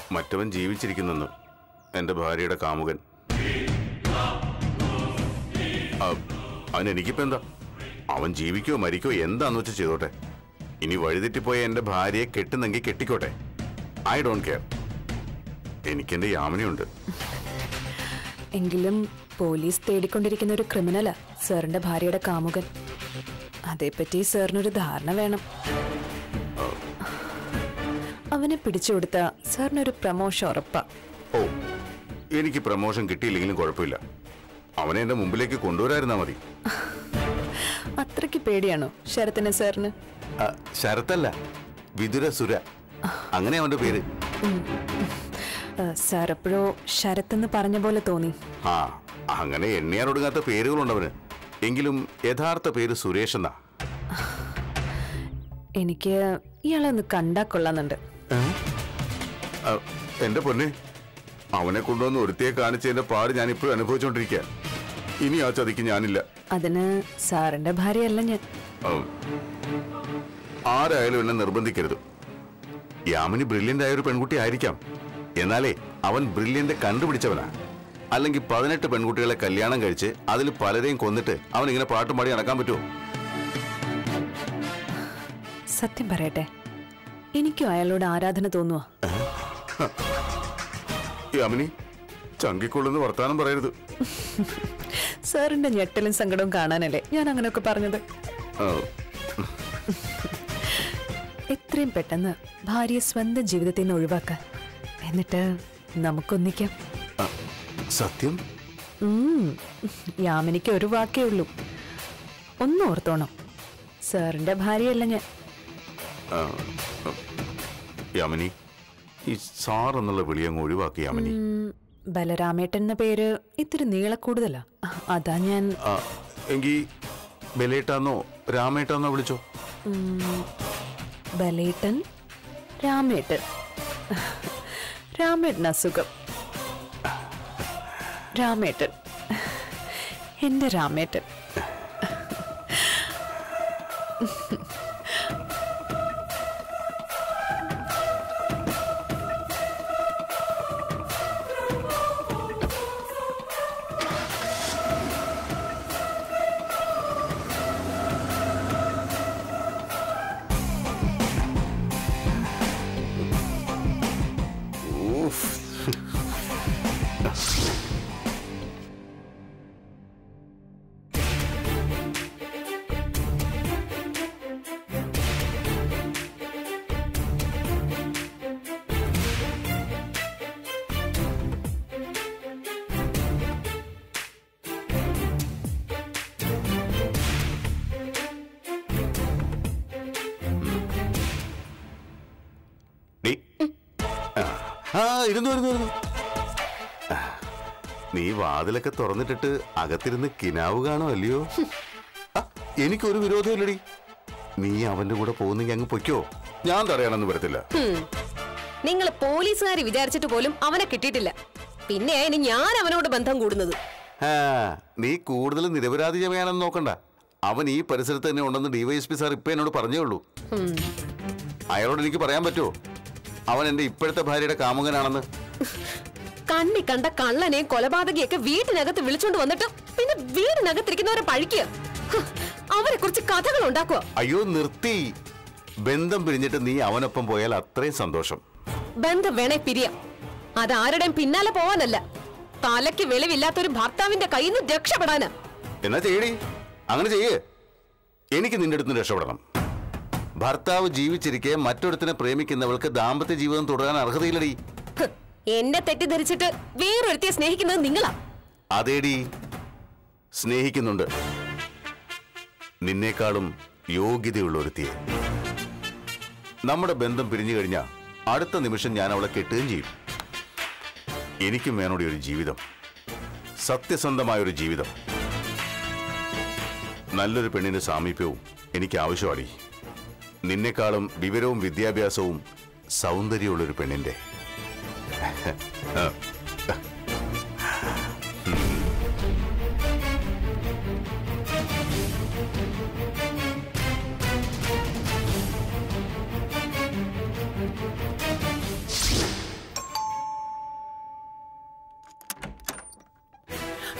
മറ്റവൻ ജീവിച്ചിരിക്കുന്നെന്ന് എൻ്റെ ഭാര്യയുടെ കാമുകൻ. അവനെനിക്കിപ്പോ എന്താ? അവൻ ജീവിക്കോ മരിക്കോ എന്താന്ന് വെച്ച് ചെയ്തോട്ടെ. ഇനി വഴിതെറ്റിപ്പോയ എൻ്റെ ഭാര്യയെ കെട്ടുന്നെങ്കിൽ കെട്ടിക്കോട്ടെ. I don't care. എനിക്കെന്റെ യാമിനിയുണ്ട്. എങ്കിലും പോലീസ് തേടിക്കൊണ്ടിരിക്കുന്ന ഒരു ക്രിമിനലാ സാറിന്റെ ഭാര്യയുടെ കാമുകൻ. അതേപ്പറ്റി സാറിനൊരു ധാരണ വേണം. അവനെ പിടിച്ചുകൊടുത്ത സാറിനൊരു പ്രമോഷൻ ഉറപ്പാ. ഓ, എനിക്ക് പ്രമോഷൻ കിട്ടിയില്ലെങ്കിലും കുഴപ്പമില്ല. അവനെ എന്റെ മുമ്പിലേക്ക് കൊണ്ടുവരായിരുന്നാ മതി. അത്രയ്ക്ക് പേടിയാണോ ശരത്തിനെ സാറിന്? ശരത്തല്ല, വിതുരസുര, അങ്ങനെ അവന്റെ പേര്. സാർ എപ്പോഴോ ശരത്തെന്ന് പറഞ്ഞ പോലെ തോന്നി. ആ, അങ്ങനെ എണ്ണിയാനൊടുങ്ങാത്ത പേരുകളുണ്ടവന്. എങ്കിലും യഥാർത്ഥ പേര് സുരേഷ് എന്നാ. എനിക്ക് ഇയാളെ ഒന്ന് കണ്ടാ കൊള്ളാന്നുണ്ട്. എന്റെ പൊന്നെ, അവനെ കൊണ്ടുവന്ന് ഒരുത്തിയെ കാണിച്ചതിന്റെ പാട് ഞാൻ ഇപ്പോഴും അനുഭവിച്ചോണ്ടിരിക്കുക. ഇനി ആ ചതിക്ക് ഞാനില്ല. അതിന് സാറിന്റെ ഭാര്യയല്ല ഞാൻ. ആരായാലും എന്നെ നിർബന്ധിക്കരുത്. യാമിനി ബ്രില്യന്റ് ആയ ഒരു പെൺകുട്ടി ആയിരിക്കാം. എന്നാലേ അവൻ ബ്രില്യന്റ് കണ്ടുപിടിച്ചവനാ. അല്ലെങ്കിൽ 18 പെൺകുട്ടികളെ കല്യാണം കഴിച്ച് അതിൽ പലരെയും കൊന്നിട്ട് അവൻ ഇങ്ങനെ പാട്ടും പാടി നടക്കാൻ പറ്റുമോ? സത്യം പറയട്ടെ, എനിക്കും അയാളോട് ആരാധന തോന്നുവാ. യാമിനി, ചങ്കിക്കൊള്ളുന്ന വർത്താനം പറയരുത്. സാറിന്റെ ഞെട്ടലും സങ്കടവും കാണാനല്ലേ ഞാൻ അങ്ങനെയൊക്കെ പറഞ്ഞത്. എത്രയും പെട്ടെന്ന് ഭാര്യയെ സ്വന്തം ജീവിതത്തിൽ നിന്ന് ഒഴിവാക്കാൻ, എന്നിട്ട് നമുക്കൊന്നിക്കാം. സത്യം? യാമിനിക്ക് ഒരു വാക്കേ ഉള്ളൂ, ഒന്നും ഓർത്തോണം, സാറിന്റെ ഭാര്യയല്ല ഞാൻ. യാമിനി, ഈ സാർ എന്നുള്ള വിളി അങ്ങ് ഒഴിവാക്കി. യാമിനി, ബലരാമേട്ടൻ എന്ന പേര് ഇത്തിരി നീളക്കൂടുതലാ, അതാ ഞാൻ. എങ്കി ബലേട്ടാന്നോ രാമേട്ടാന്നോ വിളിച്ചോ. ബലേട്ടൻ, രാമേട്ടൻ. രാമേട്ടൻ അസുഖം. രാമേട്ടൻ, എന്റെ രാമേട്ടൻ. നീ വാതിലൊക്കെ തുറന്നിട്ടിട്ട് അകത്തിരുന്ന് കിനാവ് കാണോ അല്ലയോ? എനിക്കൊരു വിരോധമില്ലടി. നീ അവന്റെ കൂടെ പോകുന്നെങ്കിൽ അങ്ങ് പൊയ്ക്കോ, ഞാൻ തടയണമെന്ന് വരത്തില്ല. നിങ്ങൾ പോലീസുകാർ വിചാരിച്ചിട്ട് പോലും അവനെ കിട്ടിയിട്ടില്ല, പിന്നെ ഇനി ഞാൻ അവനോട് ബന്ധം കൂടുന്നത്. നീ കൂടുതൽ നിരപരാധി ചമയാണെന്ന് നോക്കണ്ട. അവൻ ഈ പരിസരത്ത് തന്നെ ഉണ്ടെന്ന് DYSP സാർ ഇപ്പൊ എന്നോട് പറഞ്ഞേ ഉള്ളൂ. അയാളോട് എനിക്ക് പറയാൻ പറ്റുമോ അവൻ എന്റെ ഇപ്പോഴത്തെ ഭാര്യയുടെ കാമുകനാണെന്ന്? കണ്ണി കണ്ട കള്ളനെയും കൊലപാതകയൊക്കെ വീട്ടിനകത്ത് വിളിച്ചോണ്ട് വന്നിട്ട് പിന്നെ വീടിനകത്തിരിക്കുന്നവരെ പഴിക്കുക, അവരെ കുറിച്ച് കഥകൾ ഉണ്ടാക്കുക. അയ്യോ നിർത്തി. ബന്ധം പിരിഞ്ഞിട്ട് നീ അവനൊപ്പം പോയാൽ അത്രയും സന്തോഷം. ബന്ധം വേണേ പിരിയാം, അതാരുടെയും പിന്നാലെ പോവാനല്ല, തലയ്ക്ക് വെളിവില്ലാത്തൊരു ഭർത്താവിന്റെ കയ്യിൽ നിന്ന് രക്ഷപ്പെടാനാ. എന്നാ ചെയ്യടി, അങ്ങനെ ചെയ്യേ. എനിക്ക് നിന്റെ അടുത്ത് രക്ഷപ്പെടണം. ഭർത്താവ് ജീവിച്ചിരിക്കെ മറ്റൊരുത്തിനെ പ്രേമിക്കുന്നവൾക്ക് ദാമ്പത്യ ജീവിതം തുടരാൻ അർഹതയില്ലടി. എന്നെ തെറ്റിദ്ധരിച്ചിട്ട് വേറൊരുത്തിയെ സ്നേഹിക്കുന്നത് നിങ്ങളാ. അതേടി, സ്നേഹിക്കുന്നുണ്ട്. നിന്നേക്കാളും യോഗ്യതയുള്ള ഒരുത്തിയെ. നമ്മുടെ ബന്ധം പിരിഞ്ഞു കഴിഞ്ഞാൽ അടുത്ത നിമിഷം ഞാൻ അവളെ കെട്ടുകയും ചെയ്യും. എനിക്കും വേണോടി ഒരു ജീവിതം, സത്യസന്ധമായൊരു ജീവിതം. നല്ലൊരു പെണ്ണിന്റെ സാമീപ്യവും എനിക്ക് ആവശ്യമാണ്. നിന്നെക്കാളും വിവരവും വിദ്യാഭ്യാസവും സൗന്ദര്യമുള്ളൊരു പെണ്ണിന്റെ.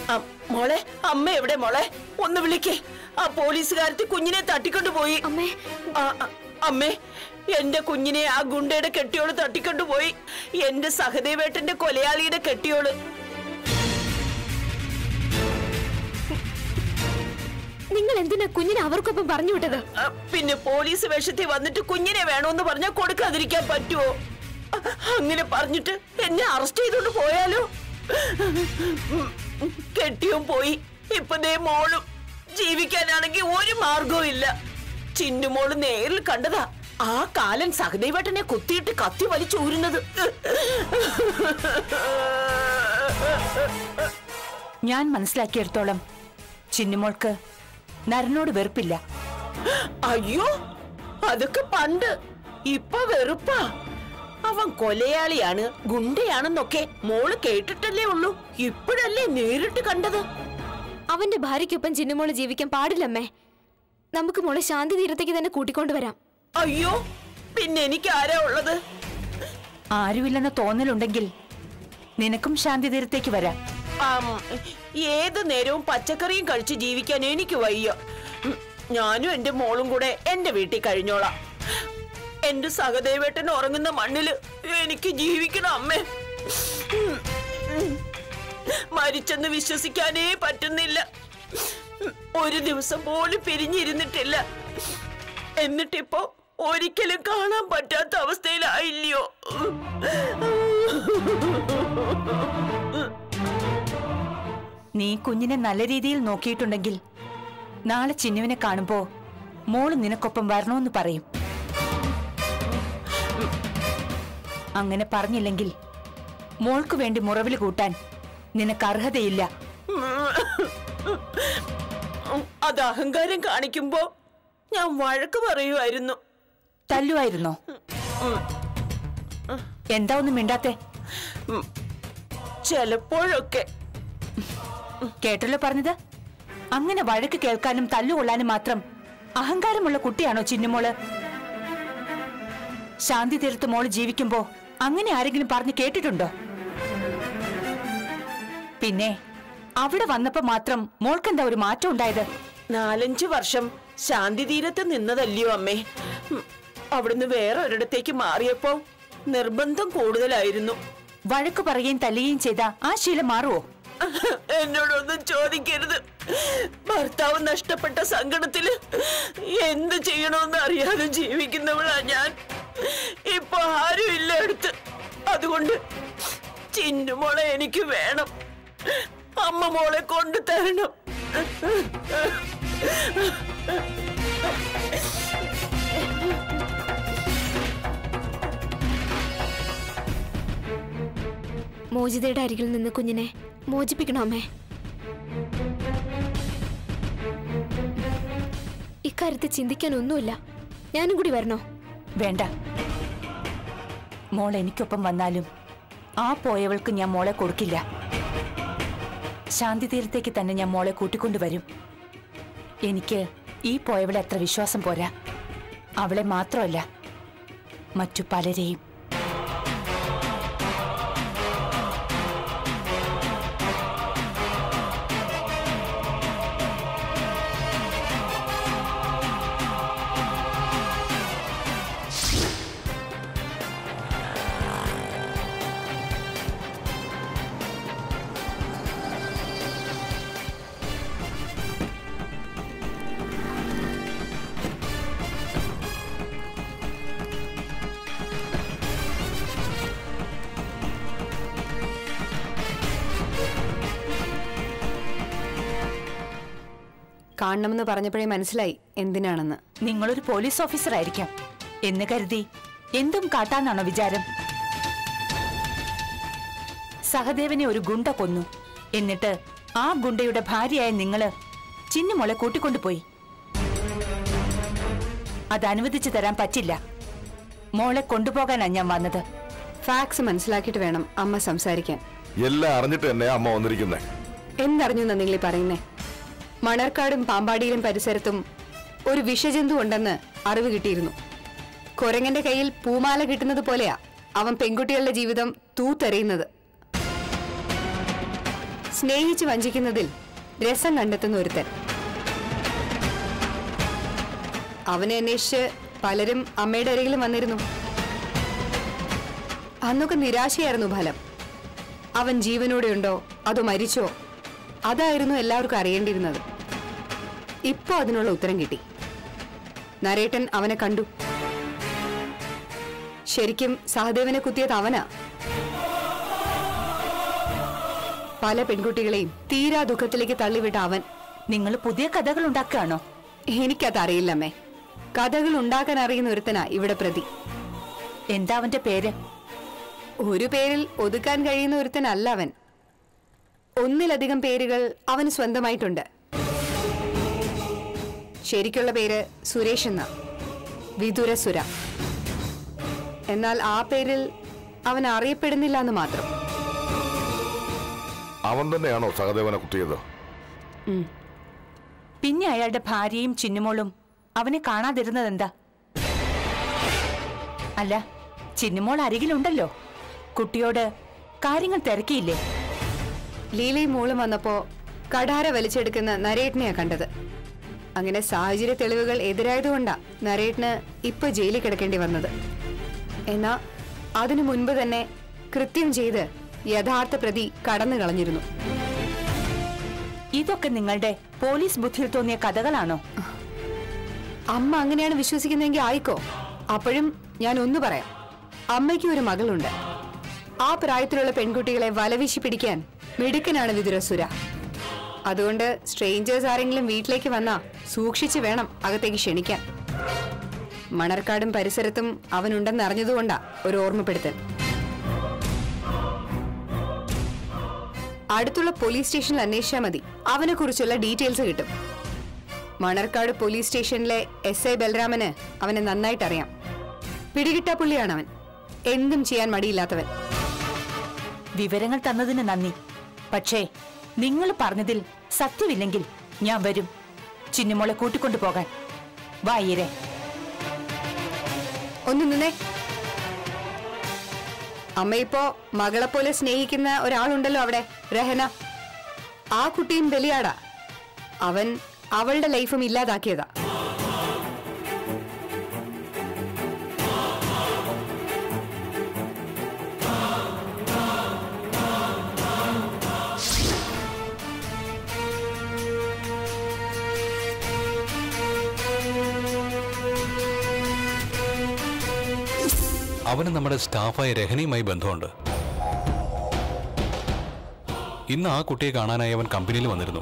മോളെ, അമ്മ എവിടെ മോളെ? ഒന്ന് വിളിക്കേ. ആ പോലീസുകാരത്തി കുഞ്ഞിനെ തട്ടിക്കൊണ്ടുപോയി. അമ്മേ, എന്റെ കുഞ്ഞിനെ ആ ഗുണ്ടയുടെ കെട്ടിയോള് തട്ടിക്കൊണ്ടുപോയി. എന്റെ സഹദേവേട്ടന്റെ കൊലയാളിയുടെ കെട്ടിയോള്. നിങ്ങൾ എന്തിനാ കുഞ്ഞിനെ അവർക്കൊപ്പം പറഞ്ഞു വിട്ടത്? പിന്നെ പോലീസ് വേഷത്തിൽ വന്നിട്ട് കുഞ്ഞിനെ വേണോന്ന് പറഞ്ഞാൽ കൊടുക്കാതിരിക്കാൻ പറ്റുമോ? അങ്ങനെ പറഞ്ഞിട്ട് എന്നെ അറസ്റ്റ് ചെയ്തോണ്ട് പോയാലോ? കെട്ടിയും പോയി, ഇപ്പൊ ദേ മോളും. ജീവിക്കാനാണെങ്കിൽ ഒരു മാർഗവും ഇല്ല. ചിന്നുമോള് നേരിൽ കണ്ടതാ ആ കാലൻ സഹദേവേട്ടനെ കുത്തിയിട്ട് കത്തി വലിച്ചൂരുന്നത്. ഞാൻ മനസ്സിലാക്കിയെടുത്തോളം ചിന്നുമോൾക്ക് നരനോട് വെറുപ്പില്ല. അയ്യോ, അതൊക്കെ പണ്ട്. ഇപ്പൊ വെറുപ്പാ. അവൻ കൊലയാളിയാണ്, ഗുണ്ടയാണെന്നൊക്കെ മോള് കേട്ടിട്ടല്ലേ ഉള്ളൂ. ഇപ്പോഴല്ലേ നേരിട്ട് കണ്ടത്. അവന്റെ ഭാര്യയ്ക്കൊപ്പം ചിന്നുമോള് ജീവിക്കാൻ പാടില്ലമ്മേ. നമുക്ക് മോളെ ശാന്തി തീരത്തേക്ക് തന്നെ കൂട്ടിക്കൊണ്ടുവരാം. അയ്യോ, പിന്നെ എനിക്ക് ആരാ ഉള്ളത്? ആരുമില്ലെന്ന തോന്നലുണ്ടെങ്കിൽ നിനക്കും ശാന്തി തീരത്തേക്ക് വരാം. ഏത് നേരവും പച്ചക്കറിയും കഴിച്ച് ജീവിക്കാൻ എനിക്ക് വയ്യ. ഞാനും എന്റെ മോളും കൂടെ എന്റെ വീട്ടിൽ കഴിഞ്ഞോളാം. എന്റെ സഹദേവേട്ടൻ ഉറങ്ങുന്ന മണ്ണില് എനിക്ക് ജീവിക്കണം അമ്മേ. മരിച്ചെന്ന് വിശ്വസിക്കാനേ പറ്റുന്നില്ല. ഒരു ദിവസം പോലും പിരിഞ്ഞിരുന്നിട്ടില്ല. എന്നിട്ടിപ്പോ ഒരിക്കലും കാണാൻ പറ്റാത്ത അവസ്ഥയിലായില്ലയോ? നീ കുഞ്ഞിനെ നല്ല രീതിയിൽ നോക്കിയിട്ടുണ്ടെങ്കിൽ നാളെ ചിന്നുവിനെ കാണുമ്പോ മോള് നിനക്കൊപ്പം വരണോന്ന് പറയും. അങ്ങനെ പറഞ്ഞില്ലെങ്കിൽ മോൾക്ക് വേണ്ടി മുറവില് കൂട്ടാൻ നിനക്ക് അർഹതയില്ല. അത് അഹങ്കാരം കാണിക്കുമ്പോ ഞാൻ വഴക്ക് പറയുമായിരുന്നു. തല്ലുമായിരുന്നോ? എന്താ ഒന്നും മിണ്ടാത്തെ? ചിലപ്പോഴൊക്കെ. കേട്ടല്ലോ പറഞ്ഞത്. അങ്ങനെ വഴക്ക് കേൾക്കാനും തല്ലുകൊള്ളാനും മാത്രം അഹങ്കാരമുള്ള കുട്ടിയാണോ ചിന്നുമോള്? ശാന്തി തീരത്ത് മോള് ജീവിക്കുമ്പോ അങ്ങനെ ആരെങ്കിലും പറഞ്ഞു കേട്ടിട്ടുണ്ടോ? പിന്നെ അവിടെ വന്നപ്പോ മാത്രം മോൾക്കെന്താ ഒരു മാറ്റം ഉണ്ടായത്? 4-5 വർഷം ശാന്തി തീരത്ത് നിന്നതല്ലയോ അമ്മേ. അവിടുന്ന് വേറെ ഒരിടത്തേക്ക് മാറിയപ്പോ നിർബന്ധം കൂടുതലായിരുന്നു. വഴക്ക് പറയുകയും തല്ലുകയും ചെയ്ത ആ ശീലം മാറുവോ? എന്നോടൊന്നും ചോദിക്കരുത്. ഭർത്താവ് നഷ്ടപ്പെട്ട സങ്കടത്തില് എന്ത് ചെയ്യണമെന്ന് അറിയാതെ ജീവിക്കുന്നവളാ ഞാൻ. ഇപ്പൊ ആരും ഇല്ല അടുത്ത്. അതുകൊണ്ട് ചിന്നുമോളെ എനിക്ക് വേണം. അമ്മ മോളെ കൊണ്ടു തരണം. മോചിതയുടെ അരികിൽ നിന്ന് കുഞ്ഞിനെ മോചിപ്പിക്കണോ അമ്മേ? ഇക്കാര്യത്തിൽ ചിന്തിക്കാൻ ഒന്നുമില്ല. ഞാനും കൂടി വരണോ? വേണ്ട. മോൾ എനിക്കൊപ്പം വന്നാലും ആ പോയവൾക്ക് ഞാൻ മോളെ കൊടുക്കില്ല. ശാന്തി തീരത്തേക്ക് തന്നെ ഞാൻ മോളെ കൂട്ടിക്കൊണ്ടുവരും. എനിക്ക് ഈ പോയവളെ അത്ര വിശ്വാസം പോരാ. അവളെ മാത്രമല്ല, മറ്റു പലരെയും. കാണണമെന്ന് പറഞ്ഞപ്പോഴേ മനസ്സിലായി എന്തിനാണെന്ന്. നിങ്ങളൊരു പോലീസ് ഓഫീസർ ആയിരിക്കാം എന്ന് കരുതി എന്തും കാട്ടാന്നാണോ വിചാരം? സഹദേവനെ ഒരു ഗുണ്ട കൊന്നു. എന്നിട്ട് ആ ഗുണ്ടയുടെ ഭാര്യയായ നിങ്ങള് ചിന്നുമോളെ കൂട്ടിക്കൊണ്ടുപോയി. അത് അനുവദിച്ചു തരാൻ പറ്റില്ല. മോളെ കൊണ്ടുപോകാനാ ഞാൻ വന്നത്. ഫാക്സ് മനസ്സിലാക്കിയിട്ട് വേണം അമ്മ സംസാരിക്കാൻ. എല്ലാം അറിഞ്ഞിട്ട് തന്നെ അമ്മ വന്നിരിക്കുന്നേ. എന്തറിഞ്ഞു നിങ്ങൾ പറയുന്നേ? മണർക്കാടും പാമ്പാടിയിലും പരിസരത്തും ഒരു വിഷജന്തു ഉണ്ടെന്ന് അറിവ് കിട്ടിയിരുന്നു. കുരങ്ങന്റെ കയ്യിൽ പൂമാല കിട്ടുന്നത് പോലെയാ അവൻ പെൺകുട്ടികളുടെ ജീവിതം തൂത്തെറിയുന്നത്. സ്നേഹിച്ച് വഞ്ചിക്കുന്നതിൽ രസം കണ്ടെത്തുന്ന ഒരുത്തൻ. അവനെ അന്വേഷിച്ച് പലരും അമ്മയുടെ അരികിലും വന്നിരുന്നു. അന്നൊക്കെ നിരാശയായിരുന്നു ഫലം. അവൻ ജീവനോടെയുണ്ടോ അതോ മരിച്ചോ, അതായിരുന്നു എല്ലാവർക്കും അറിയേണ്ടിയിരുന്നത്. ഇപ്പോ അതിനുള്ള ഉത്തരം കിട്ടി. നരേട്ടൻ അവനെ കണ്ടു. ശരിക്കും സഹദേവനെ കുത്തിയത് അവനാ. പല പെൺകുട്ടികളെയും തീരാ ദുഃഖത്തിലേക്ക് തള്ളിവിട്ട അവൻ. നിങ്ങൾ പുതിയ കഥകൾ ഉണ്ടാക്കുകയാണോ? എനിക്കതറിയില്ലമ്മേ. കഥകൾ ഉണ്ടാക്കാൻ അറിയുന്ന ഒരുത്തനാ ഇവിടെ പ്രതി. എന്താ അവന്റെ പേര്? ഒരു പേരിൽ ഒതുക്കാൻ കഴിയുന്ന ഒരുത്തനല്ല അവൻ. ഒന്നിലധികം പേരുകൾ അവന് സ്വന്തമായിട്ടുണ്ട്. ശരിക്കുള്ള പേര് സുരേഷ് എന്ന, വിദുരസുര. എന്നാൽ ആ പേരിൽ അവൻ അറിയപ്പെടുന്നില്ല എന്ന് മാത്രം. അവൻ തന്നെയാണോ സഹദേവനെ കുത്തിയത്? പിന്നെ അയാളുടെ ഭാര്യയും ചിന്നുമോളും അവനെ കാണാതിരുന്നത് എന്താ? അല്ല, ചിന്നുമോൾ അരികിലുണ്ടല്ലോ. കുട്ടിയോട് കാര്യങ്ങൾ തിരക്കിയില്ലേ? ലീലയും മോളും വന്നപ്പോ കഠാര വലിച്ചെടുക്കുന്ന നരേട്ടനെയാ കണ്ടത്. അങ്ങനെ സാഹചര്യ തെളിവുകൾ എതിരായതുകൊണ്ടാ നരേട്ടന് ഇപ്പൊ ജയിലിൽ കിടക്കേണ്ടി വന്നത്. എന്നാ അതിനു മുൻപ് തന്നെ കൃത്യം ചെയ്ത് യഥാർത്ഥ പ്രതി കടന്നു കളഞ്ഞിരുന്നു. ഇതൊക്കെ നിങ്ങളുടെ പോലീസ് ബുദ്ധിയിൽ തോന്നിയ കഥകളാണോ? അമ്മ അങ്ങനെയാണ് വിശ്വസിക്കുന്നതെങ്കിൽ ആയിക്കോ. അപ്പോഴും ഞാൻ ഒന്ന് പറയാം. അമ്മയ്ക്ക് ഒരു മകളുണ്ട്. ആ പ്രായത്തിലുള്ള പെൺകുട്ടികളെ വലവീശി പിടിക്കാൻ മിടുക്കനാണ് വിദുരസുര. അതുകൊണ്ട് സ്ട്രേഞ്ചേഴ്സ് ആരെങ്കിലും വീട്ടിലേക്ക് വന്നാ സൂക്ഷിച്ചു വേണം അകത്തേക്ക് ക്ഷണിക്കാൻ. മണർക്കാടും പരിസരത്തും അവനുണ്ടെന്ന് അറിഞ്ഞതുകൊണ്ടാ ഒരു ഓർമ്മപ്പെടുത്തൽ. അടുത്തുള്ള പോലീസ് സ്റ്റേഷനിൽ അന്വേഷിച്ചാൽ മതി, അവനെ കുറിച്ചുള്ള ഡീറ്റെയിൽസ് കിട്ടും. മണർക്കാട് പോലീസ് സ്റ്റേഷനിലെ SI ബലരാമന് അവനെ നന്നായിട്ട് അറിയാം. പിടികിട്ടാ പുള്ളിയാണ് അവൻ. എന്തും ചെയ്യാൻ മടിയില്ലാത്തവൻ. വിവരങ്ങൾ തന്നതിന് നന്ദി. പക്ഷേ നിങ്ങൾ പറഞ്ഞതിൽ സത്യമില്ലെങ്കിൽ ഞാൻ വരും ചിന്നുമോളെ കൂട്ടിക്കൊണ്ടു പോകാൻ. വായിരെ ഒന്ന് നിന്നേ. അമ്മയിപ്പോ മകളെപ്പോലെ സ്നേഹിക്കുന്ന ഒരാളുണ്ടല്ലോ അവിടെ, രഹന. ആ കുട്ടിയും ബലിയാടാ. അവൻ അവളുടെ ലൈഫും ഇല്ലാതാക്കിയതാ. അവന് നമ്മുടെ സ്റ്റാഫായ രഹനയുമായി ബന്ധമുണ്ട്. ഇന്ന് ആ കുട്ടിയെ കാണാനായി അവൻ കമ്പനിയിൽ വന്നിരുന്നു.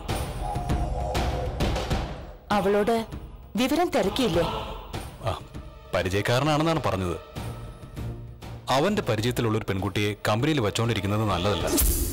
അവളോട് വിവരം തിരക്കിയില്ലേ? പരിചയക്കാരനാണെന്നാണ് പറഞ്ഞത്. അവന്റെ പരിചയത്തിലുള്ള ഒരു പെൺകുട്ടിയെ കമ്പനിയിൽ വെച്ചോണ്ടിരിക്കുന്നത് നല്ലതല്ല.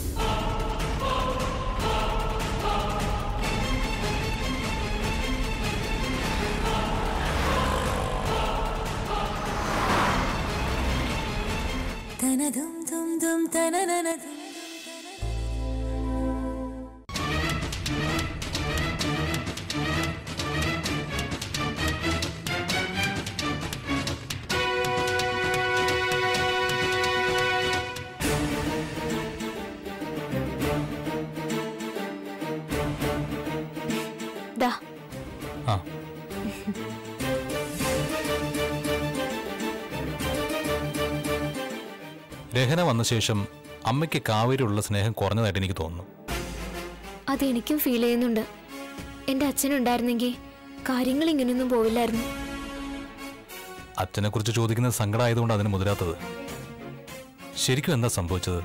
രഹന വന്ന ശേഷം അമ്മയ്ക്ക് കാവേരിയുള്ള സ്നേഹം കുറഞ്ഞതായിട്ട് എനിക്ക് തോന്നുന്നു. അതെനിക്കും ഫീൽ ചെയ്യുന്നുണ്ട്. എന്റെ അച്ഛനുണ്ടായിരുന്നെങ്കിൽ കാര്യങ്ങൾ ഇങ്ങനെയൊന്നും പോവില്ലായിരുന്നു. അച്ഛനെ കുറിച്ച് ചോദിക്കുന്നത് സങ്കടമായതുകൊണ്ട് അതിന് മുതിരാത്തത്. ശരിക്കും എന്താ സംഭവിച്ചത്?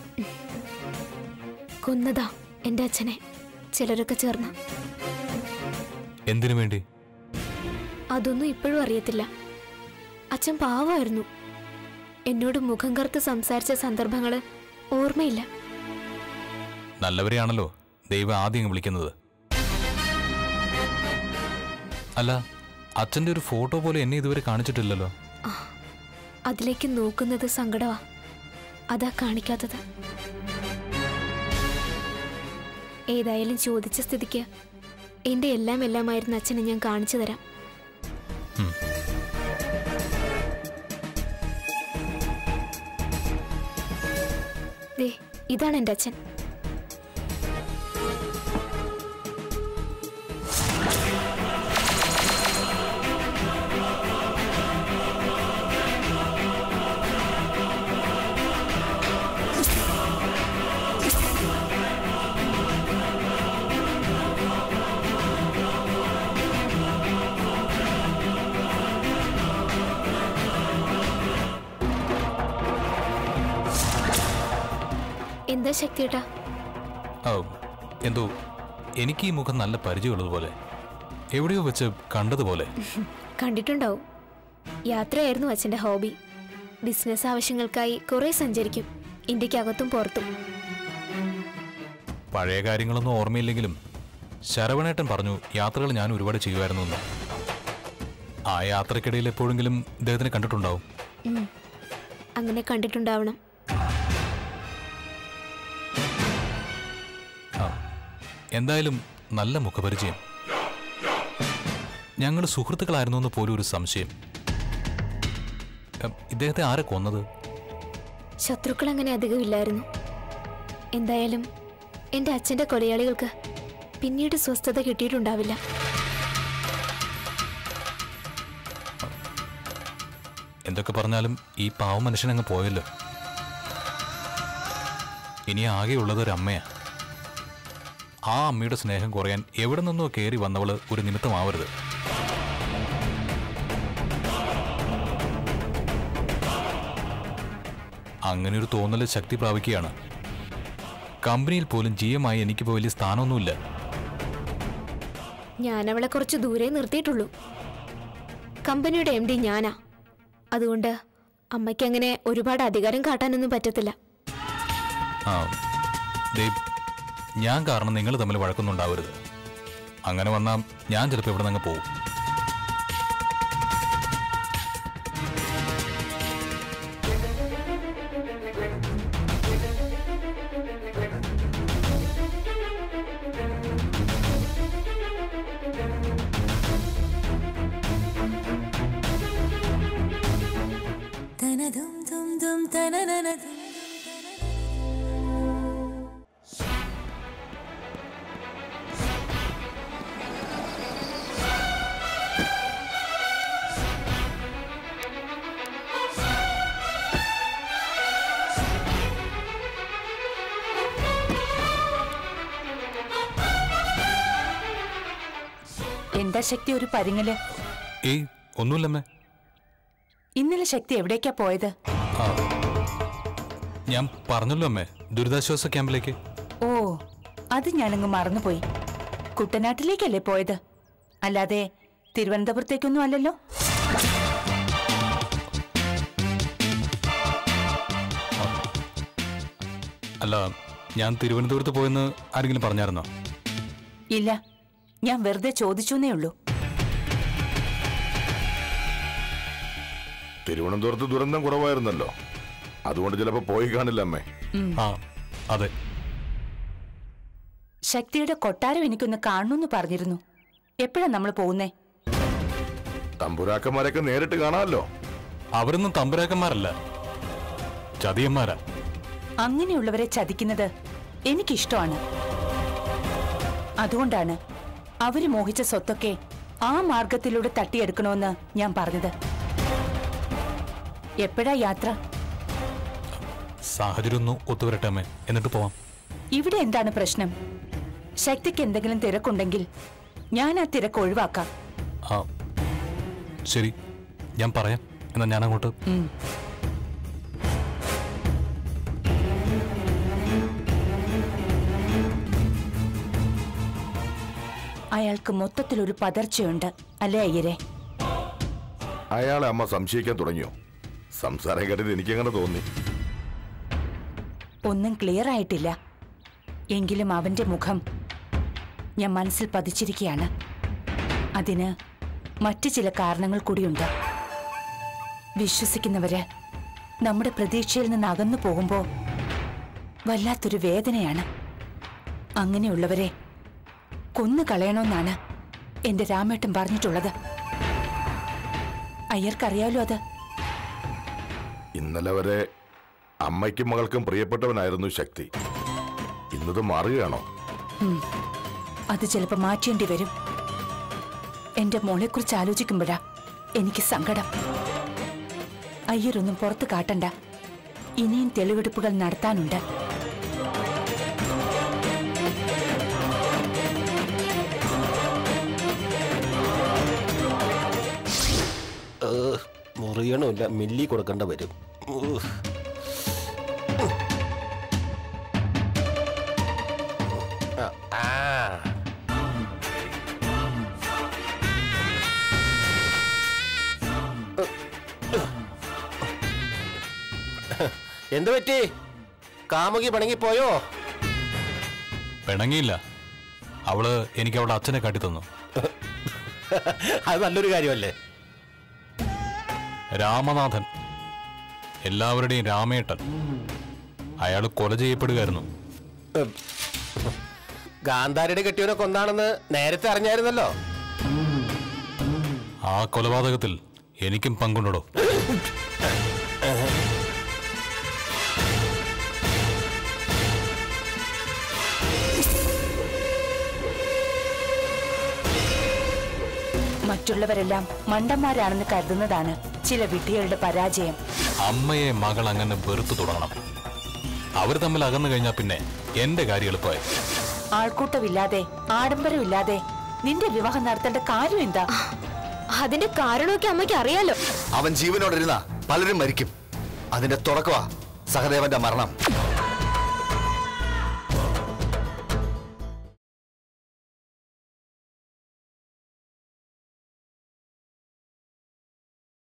കൊന്നതാ എന്റെ അച്ഛനെ ചിലരൊക്കെ ചേർന്ന്. എന്തിനു വേണ്ടി? അതൊന്നും ഇപ്പോഴും അറിയത്തില്ല. അച്ഛൻ പാവമായിരുന്നു. എന്നോട് മുഖം കറുത്ത് സംസാരിച്ച സന്ദർഭങ്ങള് ഓർമ്മയില്ല. നല്ലവരെയാണല്ലോ ദൈവം ആദ്യം വിളിക്കുന്നത്. അല്ല, അച്ഛന്റെ ഒരു ഫോട്ടോ പോലെ എന്നെ ഇതുവരെ കാണിച്ചിട്ടില്ലല്ലോ. അതിലേക്ക് നോക്കുന്നത് സങ്കടമാ, അതാ കാണിക്കാത്തത്. ഏതായാലും ചോദിച്ച സ്ഥിതിക്ക് എന്റെ എല്ലാമായിരുന്ന അച്ഛനെ ഞാൻ കാണിച്ചു തരാം. ഇതാണ് എൻ്റെ അച്ഛൻ. എന്താ ശക്തിയേട്ടാ? എന്തോ എനിക്ക് ഈ മുഖം നല്ല പരിചയമുള്ളതുപോലെ, എവിടെയോ വെച്ച് കണ്ടതുപോലെ. കണ്ടിട്ടുണ്ടാവും. യാത്രയായിരുന്നു അച്ഛൻ്റെ ഹോബി. ബിസിനസ് ആവശ്യങ്ങൾക്കായി കുറെ സഞ്ചരിക്കും, ഇന്ത്യക്കകത്തും പുറത്തും. പഴയ കാര്യങ്ങളൊന്നും ഓർമ്മയില്ലെങ്കിലും ശരവണേട്ടൻ പറഞ്ഞു യാത്രകൾ ഞാൻ ഒരുപാട് ചെയ്യുമായിരുന്നു എന്ന്. ആ യാത്രക്കിടയിൽ എപ്പോഴെങ്കിലും ഇദ്ദേഹത്തിനെ കണ്ടിട്ടുണ്ടാവും. അങ്ങനെ കണ്ടിട്ടുണ്ടാവണം. എന്തായാലും നല്ല മുഖപരിചയം. ഞങ്ങൾ സുഹൃത്തുക്കളായിരുന്നു എന്ന് പോലും ഒരു സംശയം. ഇദ്ദേഹത്തെ ആരെ കൊന്നത്? ശത്രുക്കൾ അങ്ങനെ അധികം ഇല്ലായിരുന്നു. എന്തായാലും എന്റെ അച്ഛന്റെ കൊലയാളികൾക്ക് പിന്നീട് സ്വസ്ഥത കിട്ടിയിട്ടുണ്ടാവില്ല. എന്തൊക്കെ പറഞ്ഞാലും ഈ പാവ മനുഷ്യനങ്ങ് പോയല്ലോ. ഇനി ആകെയുള്ളത് ഒരു അമ്മയാ. ആ അമ്മയുടെ സ്നേഹം കുറയാൻ എവിടെ നിന്നോ കയറി വന്നവള് ഒരു നിമിത്തമാവരുത്. അങ്ങനെ ഒരു തോന്നല് ശക്തി പ്രാപിക്കുകയാണ്. കമ്പനിയിൽ പോലും GM ആയി എനിക്കിപ്പോൾ വലിയ സ്ഥാനമൊന്നുമില്ല. ഞാൻ അവളെ കുറച്ച് ദൂരെ നിർത്തിയിട്ടുള്ളൂ. കമ്പനിയുടെ MD ഞാനാ. അതുകൊണ്ട് അമ്മയ്ക്ക് അങ്ങനെ ഒരുപാട് അധികാരം കാട്ടാനൊന്നും പറ്റത്തില്ല. ഞാൻ കാരണം നിങ്ങൾ തമ്മിൽ വഴക്കൊന്നുണ്ടാവരുത്. അങ്ങനെ വന്നാൽ ഞാൻ ചിലപ്പോൾ ഇവിടെ നിന്ന് പോകും. എന്താ ശക്തി ഒരു പരിങ്ങല്? ഒന്നുമില്ലമ്മേ. ഇന്നലെ ശക്തി എവിടേക്കാ പോയത്? ഞാൻ പറഞ്ഞല്ലോ അമ്മേ, ദുരിതാശ്വാസ ക്യാമ്പിലേക്ക്. ഓ, അത് ഞാനങ്ങ് മറന്നുപോയി. കുട്ടനാട്ടിലേക്കല്ലേ പോയത്, അല്ലാതെ തിരുവനന്തപുരത്തേക്കൊന്നും അല്ലല്ലോ? അല്ല, ഞാൻ തിരുവനന്തപുരത്ത് പോയെന്ന് ആരെങ്കിലും പറഞ്ഞായിരുന്നോ? ഇല്ല, ഞാൻ വെറുതെ ചോദിച്ചേ ഉള്ളൂ. തിരുവനന്തപുരത്ത് ദുരന്തം കുറവായിരുന്നല്ലോ, അതുകൊണ്ട് ചിലപ്പോ പോയി കാണില്ല അമ്മേ. അതെ. ശക്തിയുടെ കൊട്ടാരം എനിക്കൊന്ന് കാണണമെന്ന് പറഞ്ഞിരുന്നു. എപ്പോഴാ നമ്മൾ പോകുന്നേ? തമ്പുരാക്കന്മാരൊക്കെ നേരിട്ട് കാണാമല്ലോ. അവരൊന്നും തമ്പുരാക്കന്മാരല്ല, ചതിയന്മാരാ. അങ്ങനെയുള്ളവരെ ചതിക്കുന്നത് എനിക്കിഷ്ടമാണ്. അതുകൊണ്ടാണ് അവര് മോഹിച്ച സ്വത്തൊക്കെ ആ മാർഗത്തിലൂടെ തട്ടിയെടുക്കണമെന്ന് ഞാൻ പറഞ്ഞത്. എപ്പോഴാ യാത്ര? സാഹചര്യം ഒന്ന് ഒത്തുവരട്ടെ അമ്മേ, എന്നിട്ട് പോവാം. ഇവിടെ എന്താണ് പ്രശ്നം? ശക്തിക്ക് എന്തെങ്കിലും തിരക്കുണ്ടെങ്കിൽ ഞാൻ ആ തിരക്ക് ഒഴിവാക്കാം. ശരി, ഞാൻ പറയാം. എന്നാ ഞാൻ അങ്ങോട്ട്. അയാൾക്ക് മൊത്തത്തിലൊരു പതർച്ചയുണ്ട് അല്ലേ അയ്യരെ? അയാളെ അമ്മ സംശയിക്കാൻ തുടങ്ങിയോ? സംസാരം കേട്ടത് എനിക്കങ്ങനെ തോന്നി. ഒന്നും ക്ലിയർ ആയിട്ടില്ല. എങ്കിലും അവന്റെ മുഖം ഞാൻ മനസ്സിൽ പതിച്ചിരിക്കുകയാണ്. അതിന് മറ്റു ചില കാരണങ്ങൾ കൂടിയുണ്ട്. വിശ്വസിക്കുന്നവര് നമ്മുടെ പ്രതീക്ഷയിൽ നിന്ന് അകന്നു പോകുമ്പോ വല്ലാത്തൊരു വേദനയാണ്. അങ്ങനെയുള്ളവരെ കൊന്നു കളയണമെന്നാണ് എന്റെ രാമേട്ടൻ പറഞ്ഞിട്ടുള്ളത്. അയ്യർക്കറിയാലോ അത്. ഇന്നലെ വരെ അമ്മയ്ക്കും മകൾക്കും പ്രിയപ്പെട്ടവനായിരുന്നു ശക്തി. ഇന്നത് മാറുകയാണോ? അത് ചിലപ്പോ മാറ്റേണ്ടി വരും. എന്റെ മോളെക്കുറിച്ച് ആലോചിക്കുമ്പോഴാ എനിക്ക് സങ്കടം. അയ്യരൊന്നും പുറത്ത് കാട്ടണ്ട. ഇനിയും തെളിവെടുപ്പുകൾ നടത്താനുണ്ട്. മുറിയണമില്ല, മില്ലി കൊടുക്കേണ്ട വരും. എന്തു പറ്റി? കാമുകി പിണങ്ങിപ്പോയോ? പിണങ്ങിയില്ല. അവള് എനിക്ക് അവളുടെ അച്ഛനെ കാട്ടിത്തന്നു. അത് നല്ലൊരു കാര്യമല്ലേ? രാമനാഥൻ, എല്ലാവരുടെയും രാമേട്ടൻ. അയാൾ കൊല ചെയ്യപ്പെടുകയായിരുന്നു. ഗാന്ധാരിയുടെ കെട്ടിയവനെ കൊന്നാണെന്ന് നേരത്തെ അറിഞ്ഞായിരുന്നല്ലോ. ആ കൊലപാതകത്തിൽ എനിക്കും പങ്കുണ്ടോ? മറ്റുള്ളവരെല്ലാം മണ്ടന്മാരാണെന്ന് കരുതുന്നതാണ് ചില വിഡ്ഢികളുടെ പരാജയം. അമ്മയെ മകൾ അങ്ങനെ വെറുത്തു തുടങ്ങണം. അവർ തമ്മിൽ അകന്നു കഴിഞ്ഞാൽ പിന്നെ എന്റെ കാര്യം എളുപ്പമായി. ആൾക്കൂട്ടമില്ലാതെ ആഡംബരമില്ലാതെ നിന്റെ വിവാഹം നടത്തേണ്ട കാര്യം എന്താ? അതിന്റെ കാരണമൊക്കെ അമ്മയ്ക്ക് അറിയാലോ. അവൻ ജീവനോടിരുന്ന പലരും മരിക്കും. അതിന്റെ തുടക്കമാ സഹദേവന്റെ മരണം.